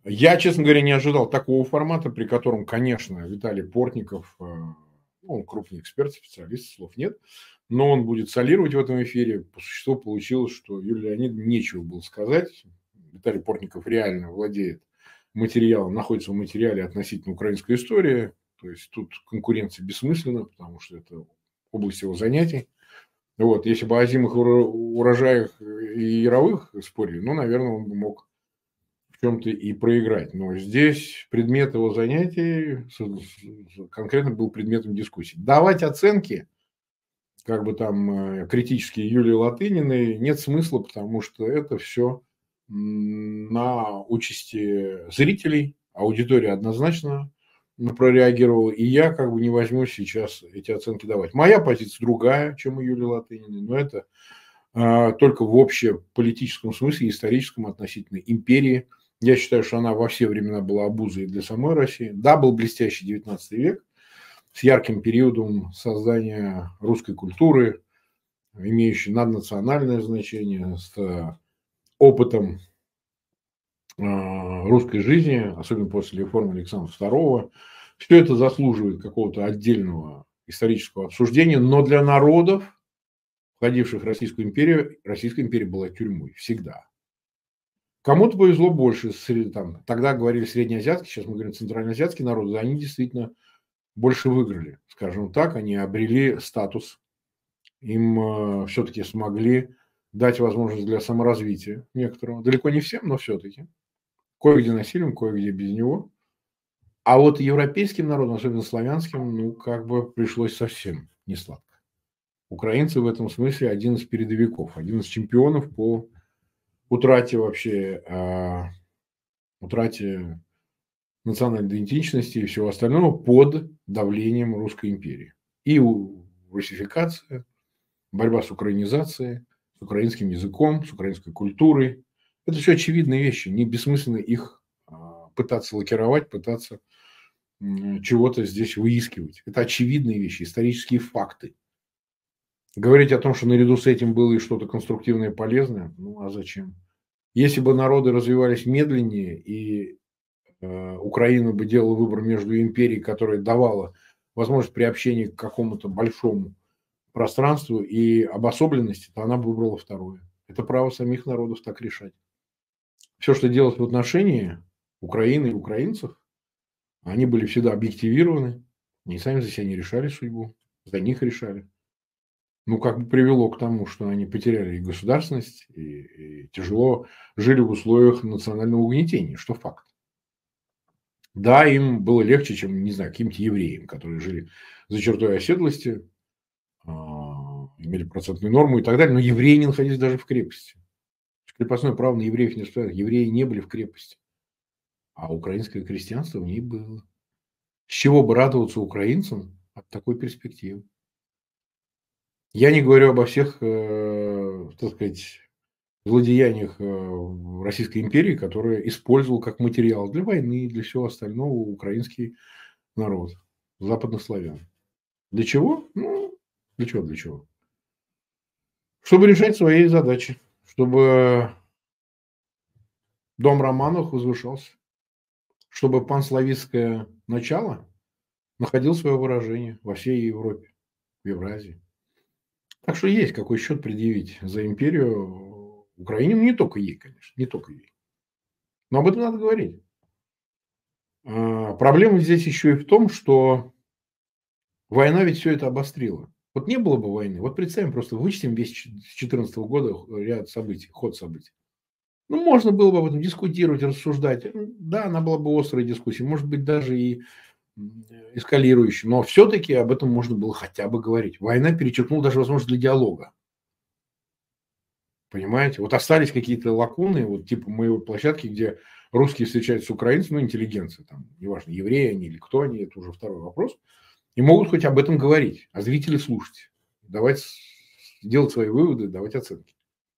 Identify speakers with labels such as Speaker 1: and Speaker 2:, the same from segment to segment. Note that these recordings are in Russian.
Speaker 1: Я, честно говоря, не ожидал такого формата, при котором, конечно, Виталий Портников, ну, он крупный эксперт, специалист, слов нет, но он будет солировать в этом эфире. По существу получилось, что Юлии Леонидовне нечего было сказать. Виталий Портников реально владеет материалом, находится в материале относительно украинской истории. То есть тут конкуренция бессмысленна, потому что это область его занятий. Вот, если бы о озимых урожаях и яровых спорили, ну, наверное, он бы мог в чем-то и проиграть. Но здесь предмет его занятий конкретно был предметом дискуссии. Давать оценки, как бы там критические Юлии Латыниной, нет смысла, потому что это все на участи зрителей. Аудитория однозначно прореагировала, и я как бы не возьму сейчас эти оценки давать. Моя позиция другая, чем у Юлии Латыниной, но это только в общеполитическом смысле, историческом относительно империи. Я считаю, что она во все времена была обузой для самой России. Да, был блестящий 19 век с ярким периодом создания русской культуры, имеющей наднациональное значение, с опытом русской жизни, особенно после реформы Александра II. Все это заслуживает какого-то отдельного исторического обсуждения, но для народов, входивших в Российская империя была тюрьмой всегда. Кому-то повезло больше. Там, тогда говорили среднеазиатские, сейчас мы говорим центральноазиатские народы, они действительно больше выиграли, скажем так, они обрели статус, им все-таки смогли дать возможность для саморазвития некоторого. Далеко не всем, но все-таки. Кое-где насилием, кое-где без него. А вот европейским народам, особенно славянским, ну, как бы пришлось совсем не сладко. Украинцы в этом смысле один из передовиков, один из чемпионов по утрате вообще, утрате национальной идентичности и всего остального под давлением Русской империи. И русификация, борьба с украинизацией, с украинским языком, с украинской культурой. Это все очевидные вещи, не бессмысленно их пытаться лакировать, пытаться чего-то здесь выискивать. Это очевидные вещи, исторические факты. Говорить о том, что наряду с этим было и что-то конструктивное и полезное, ну а зачем? Если бы народы развивались медленнее, и Украина бы делала выбор между империей, которая давала возможность приобщения к какому-то большому пространству и обособленности, то она бы выбрала второе. Это право самих народов так решать. Все, что делалось в отношении Украины и украинцев, они были всегда объективированы, они сами за себя не решали судьбу, за них решали. Ну, как бы привело к тому, что они потеряли и государственность, и тяжело жили в условиях национального угнетения, что факт. Да, им было легче, чем, не знаю, каким-то евреям, которые жили за чертой оседлости, имели процентную норму и так далее, но евреи не находились даже в крепости. Крепостное право на евреев не распространяется. Евреи не были в крепости, а украинское крестьянство в ней было. С чего бы радоваться украинцам от такой перспективы? Я не говорю обо всех, так сказать, злодеяниях Российской империи, которая использовал как материал для войны, для всего остального украинский народ, западных славян. Для чего? Ну, для чего? Чтобы решать свои задачи, чтобы дом Романовых возвышался, чтобы панславистское начало находило свое выражение во всей Европе, в Евразии. Так что есть какой счет предъявить за империю Украине, ну, не только ей, конечно, не только ей. Но об этом надо говорить. Проблема здесь еще и в том, что война ведь все это обострила. Вот не было бы войны. Вот представим, просто вычтем весь с 2014 года ряд событий, ход событий. Ну, можно было бы об этом дискутировать, рассуждать. Да, она была бы острой дискуссией, может быть, даже и эскалирующей. Но все-таки об этом можно было хотя бы говорить. Война перечеркнула даже возможность для диалога. Понимаете? Вот остались какие-то лакуны, вот типа моей площадки, где русские встречаются с украинцами, ну, интеллигенция, там, неважно, евреи они или кто они, это уже второй вопрос. И могут хоть об этом говорить, а зрители слушать, давать, делать свои выводы, давать оценки.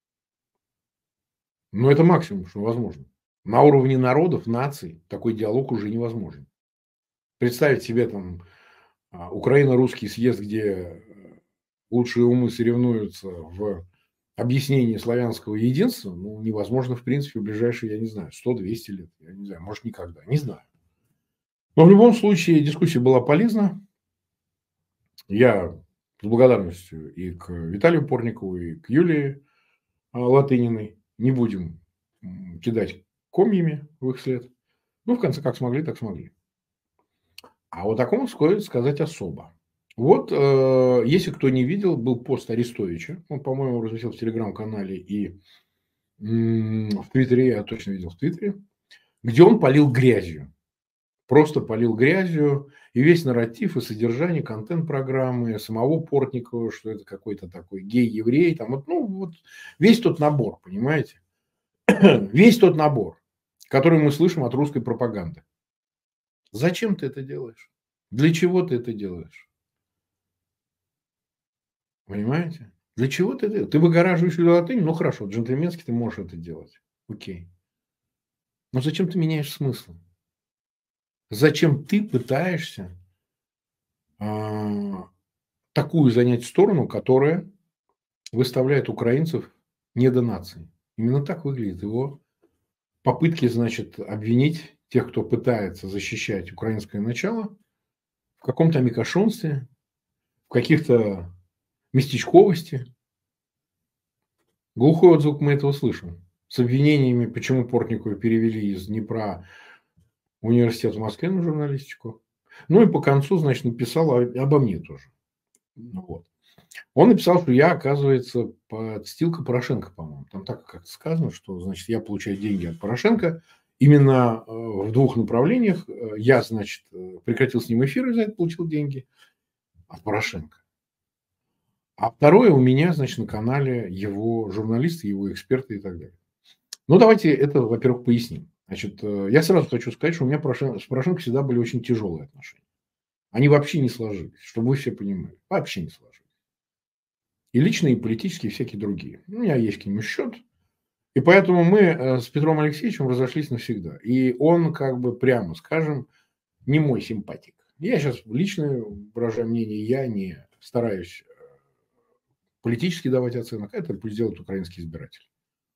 Speaker 1: Но это максимум, что возможно. На уровне народов, наций такой диалог уже невозможен. Представить себе там Украино-русский съезд, где лучшие умы соревнуются в объяснение славянского единства невозможно, в принципе, в ближайшие, я не знаю, 100-200 лет. Я не знаю, может, никогда. Не знаю. Но в любом случае дискуссия была полезна. Я с благодарностью и к Виталию Порникову, и к Юлии Латыниной не будем кидать комьями в их след. В конце как смогли, так смогли. А вот о ком стоит сказать особо. Вот, если кто не видел, был пост Арестовича. Он, по-моему, разместил в Телеграм-канале и в Твиттере, я точно видел в Твиттере, где он полил грязью. Просто полил грязью. И весь нарратив и содержание контент-программы самого Портникова, что это какой-то такой гей-еврей. Там, весь тот набор, понимаете? Весь тот набор, который мы слышим от русской пропаганды. Зачем ты это делаешь? Для чего ты это делаешь? Понимаете? Для чего ты это делаешь? Ты выгораживаешь латынь? Ну, хорошо, джентльменски ты можешь это делать. Окей. Но зачем ты меняешь смысл? Зачем ты пытаешься такую занять сторону, которая выставляет украинцев недонацией? Именно так выглядит его попытки, значит, обвинить тех, кто пытается защищать украинское начало, в каком-то микошонстве, в каких-то местечковости. Глухой отзвук мы этого слышим. С обвинениями, почему Портникова перевели из Днепра в университет в Москве на журналистику. И по концу, значит, написал обо мне тоже. Вот. Он написал, что я, оказывается, подстилка Порошенко, по-моему. Там так как-то сказано, что, значит, я получаю деньги от Порошенко именно в двух направлениях. Я, значит, прекратил с ним эфир и за это получил деньги от Порошенко. А второе у меня, значит, на канале его журналисты, его эксперты и так далее. Давайте это, во-первых, поясним. Значит, я сразу хочу сказать, что у меня с Порошенко всегда были очень тяжелые отношения. Они вообще не сложились, чтобы вы все понимали. Вообще не сложились. И личные, и политические, и всякие другие. У меня есть к нему счет. И поэтому мы с Петром Алексеевичем разошлись навсегда. И он, прямо скажем, не мой симпатик. Я сейчас лично выражаю мнение, я не стараюсь политически давать оценок. Это пусть делают украинские избиратели.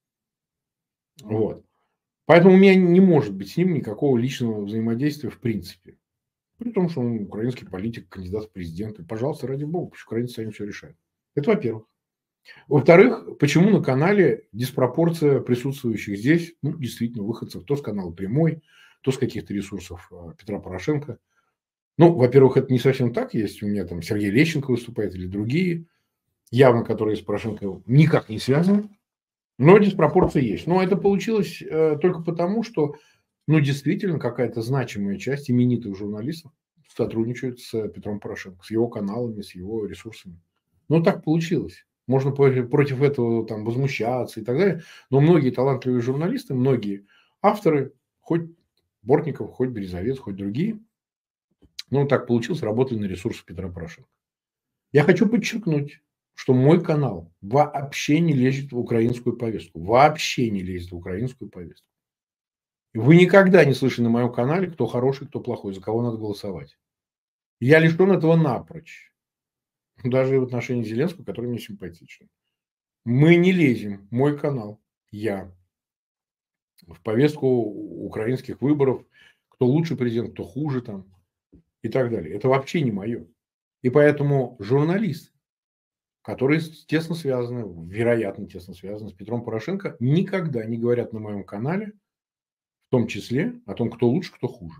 Speaker 1: Вот. Поэтому у меня не может быть с ним никакого личного взаимодействия в принципе. При том, что он украинский политик, кандидат в президенты. Пожалуйста, ради бога, пусть украинцы сами все решают. Это во-первых. Во-вторых, почему на канале диспропорция присутствующих здесь, действительно, выходцев, то с канала «Прямой», то с каких-то ресурсов Петра Порошенко. Во-первых, это не совсем так. Есть у меня там Сергей Лещенко выступает или другие, явно которые с Порошенко никак не связаны. Но диспропорция есть. Но это получилось только потому, что, действительно, какая-то значимая часть именитых журналистов сотрудничает с Петром Порошенко, с его каналами, с его ресурсами. Так получилось. Можно против этого там возмущаться и так далее. Но многие талантливые журналисты, многие авторы, хоть Бортников, хоть Березовец, хоть другие, так получилось, работали на ресурсах Петра Порошенко. Я хочу подчеркнуть, что мой канал вообще не лезет в украинскую повестку. Вообще не лезет в украинскую повестку. Вы никогда не слышали на моем канале, кто хороший, кто плохой, за кого надо голосовать. Я лишен этого напрочь. Даже в отношении Зеленского, который мне симпатичен. Мы не лезем, мой канал, я, в повестку украинских выборов, кто лучше президент, кто хуже там и так далее. Это вообще не мое. И поэтому журналисты, которые тесно связаны, вероятно, тесно связаны с Петром Порошенко, никогда не говорят на моем канале, в том числе о том, кто лучше, кто хуже.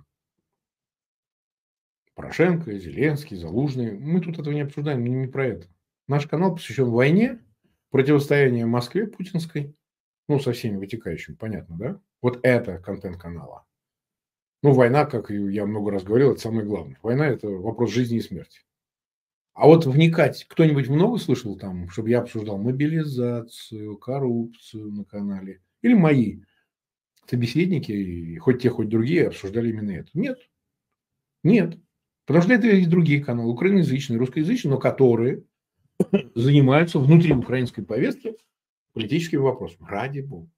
Speaker 1: Порошенко, Зеленский, Залужный. Мы тут этого не обсуждаем, не про это. Наш канал посвящен войне, противостоянию Москве путинской, со всеми вытекающими, понятно, да? Вот это контент канала. Война, как я много раз говорил, это самое главное. Война – это вопрос жизни и смерти. А вот вникать, кто-нибудь много слышал там, чтобы я обсуждал мобилизацию, коррупцию на канале? Или мои собеседники, хоть те, хоть другие, обсуждали именно это? Нет. Нет. Потому что это и другие каналы, украиноязычные, русскоязычные, но которые занимаются внутри украинской повестки политическими вопросами. Ради бога.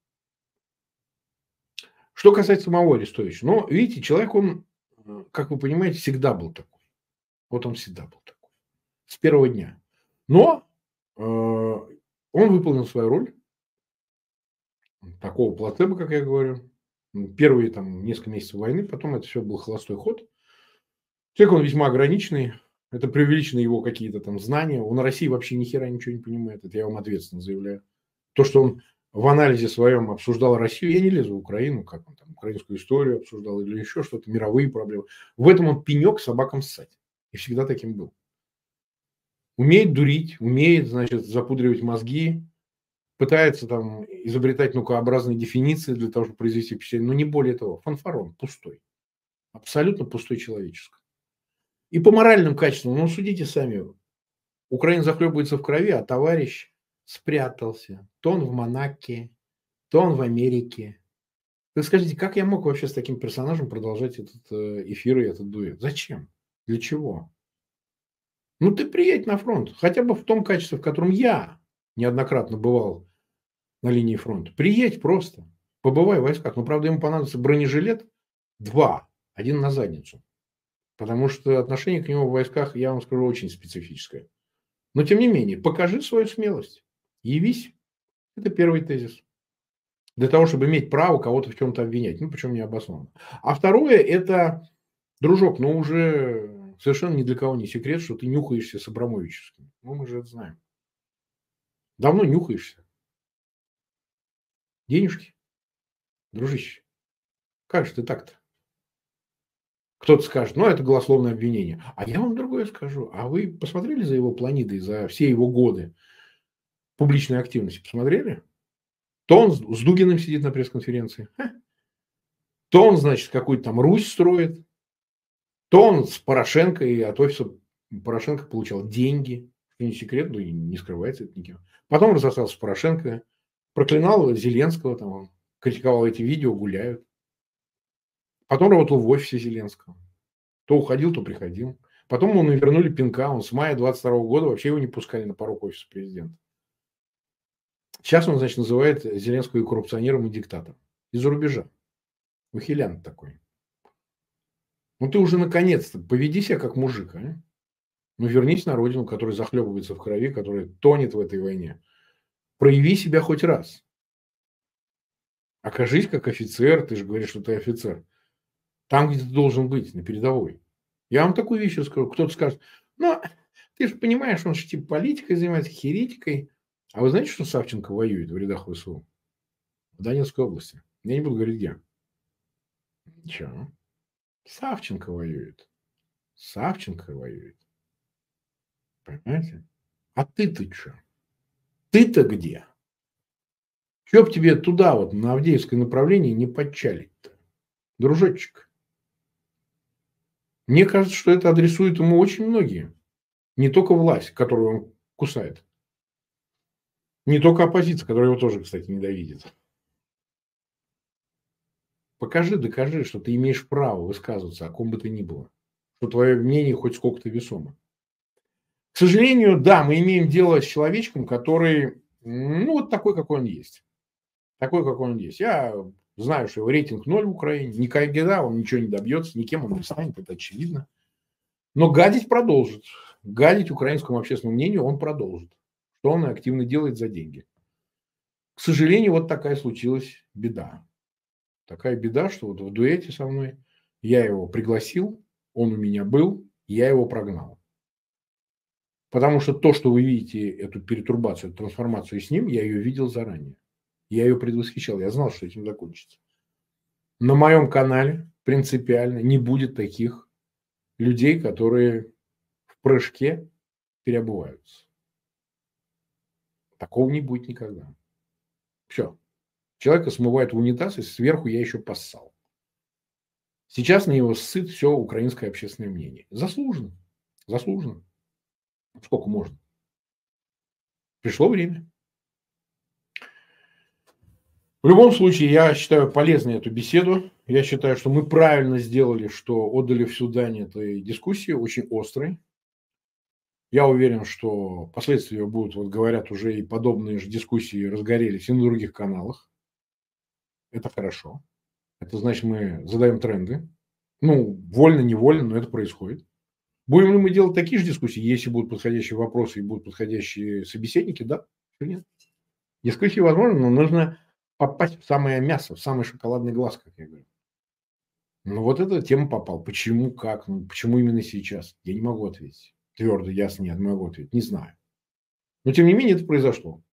Speaker 1: Что касается самого Арестовича. Видите, человек, он, как вы понимаете, всегда был такой. Вот он всегда был такой. С первого дня. Но Он выполнил свою роль, такого плацебо, как я говорю. Первые там несколько месяцев войны, потом это все был холостой ход. Человек он весьма ограниченный, это преувеличены его какие-то там знания. Он о России вообще ни хера ничего не понимает, это я вам ответственно заявляю. То, что он в анализе своем обсуждал Россию, я не лезу в Украину, как он там украинскую историю обсуждал или еще что-то, мировые проблемы. В этом он пенек собакам ссать. И всегда таким был. Умеет дурить, умеет, значит, запудривать мозги, пытается там изобретать наукообразные дефиниции для того, чтобы произвести впечатление, но не более того. Фанфарон пустой. Абсолютно пустой человеческий. И по моральным качествам, ну, судите сами. Украина захлебывается в крови, а товарищ спрятался. То он в Монаке, то он в Америке. Вы скажите, как я мог вообще с таким персонажем продолжать этот эфир и этот дуэт? Зачем? Для чего? Ну, ты приедь на фронт. Хотя бы в том качестве, в котором я неоднократно бывал на линии фронта. Приедь просто. Побывай в войсках. Но, правда, ему понадобится бронежилет 2. Один на задницу. Потому что отношение к нему в войсках, я вам скажу, очень специфическое. Но, тем не менее, покажи свою смелость. Явись. Это первый тезис. Для того, чтобы иметь право кого-то в чем-то обвинять. Ну, причем необоснованно. А второе, это, дружок, ну, уже совершенно ни для кого не секрет, что ты нюхаешься с Абрамовичевским. Ну, мы же это знаем. Давно нюхаешься. Денежки? Дружище, как же ты так-то? Кто-то скажет, ну, это голословное обвинение. А я вам другое скажу. А вы посмотрели за его планидой, за все его годы публичной активности? Посмотрели? То он с Дугиным сидит на пресс-конференции. То он, значит, какую-то там Русь строит. То он с Порошенко и от офиса Порошенко получал деньги. Что не секрет, но и не скрывается это никем. Потом разостался с Порошенко. Проклинал Зеленского. Там, он критиковал эти видео, гуляют. Потом работал в офисе Зеленского. То уходил, то приходил. Потом ему вернули пинка. Он с мая 22 года вообще его не пускали на порог офиса президента. Сейчас он, значит, называет Зеленского и коррупционером, и диктатором. Из-за рубежа. Ухилянт такой. Ну ты уже наконец-то поведи себя как мужик. А? Ну вернись на родину, которая захлебывается в крови, которая тонет в этой войне. Прояви себя хоть раз. Окажись как офицер. Ты же говоришь, что ты офицер. Там, где ты должен быть, на передовой. Я вам такую вещь скажу. Кто-то скажет, ну, ты же понимаешь, он же типа политикой занимается, херитикой. А вы знаете, что Савченко воюет в рядах ВСУ? В Донецкой области. Я не буду говорить, где. Ничего. Савченко воюет. Савченко воюет. Понимаете? А ты-то что? Ты-то где? Че б тебе туда, вот, на Авдеевское направление не подчалить-то? Дружочек. Мне кажется, что это адресуют ему очень многие. Не только власть, которую он кусает. Не только оппозиция, которая его тоже, кстати, ненавидит. Покажи, докажи, что ты имеешь право высказываться о ком бы то ни было. Что твое мнение хоть сколько-то весомо. К сожалению, да, мы имеем дело с человечком, который, ну, вот такой, какой он есть. Такой, какой он есть. Я знаю, что его рейтинг 0 в Украине. Никогда он ничего не добьется, никем он не станет, это очевидно. Но гадить продолжит. Гадить украинскому общественному мнению он продолжит. Что он активно делает за деньги. К сожалению, вот такая случилась беда. Такая беда, что вот в дуэте со мной я его пригласил, он у меня был, я его прогнал. Потому что то, что вы видите, эту перетурбацию, эту трансформацию с ним, я ее видел заранее. Я ее предвосхищал, я знал, что этим закончится. На моем канале принципиально не будет таких людей, которые в прыжке переобуваются. Такого не будет никогда. Все. Человека смывает в унитаз, и сверху я еще поссал. Сейчас на него ссыт все украинское общественное мнение. Заслуженно. Заслуженно. Сколько можно. Пришло время. В любом случае, я считаю полезной эту беседу. Я считаю, что мы правильно сделали, что отдали всю дань этой дискуссии, очень острой. Я уверен, что последствия будут, вот говорят, уже и подобные же дискуссии разгорелись и на других каналах. Это хорошо. Это значит, мы задаем тренды. Ну, вольно, невольно, но это происходит. Будем ли мы делать такие же дискуссии, если будут подходящие вопросы и будут подходящие собеседники? Да, или нет? Дискуссии возможны, но нужно попасть в самое мясо, в самый шоколадный глаз, как я говорю. Ну, вот эта тема попал. Почему, как, ну, почему именно сейчас? Я не могу ответить. Твердо, ясно, нет, не могу ответить. Не знаю. Но, тем не менее, это произошло.